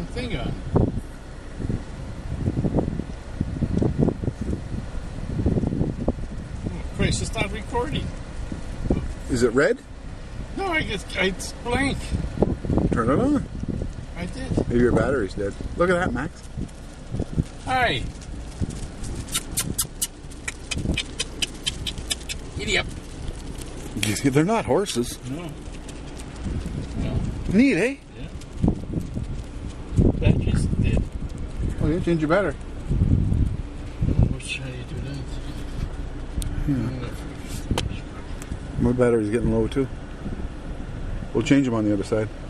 damn thing on. Oh, Christ, it's not recording. Is it red? No, it's blank. Turn it on. I did. Maybe your battery's dead. Look at that, Max. Hi. Giddy up. They're not horses. No. No. Neat, eh? Yeah. That just did. Oh, yeah, change your battery. How do you do that? My battery's getting low, too. We'll change them on the other side.